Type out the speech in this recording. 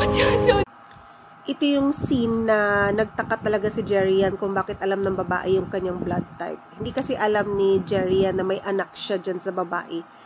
Ito yung scene na nagtaka talaga si Jerian kung bakit alam ng babae yung kanyang blood type. Hindi kasi alam ni Jerian na may anak siya dyan sa babae.